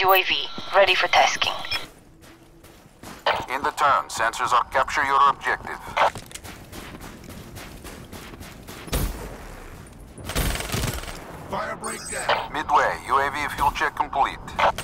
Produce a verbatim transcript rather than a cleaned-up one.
U A V, ready for tasking. In the turn, sensors are capture your objective. Fire break down. Midway, U A V fuel check complete.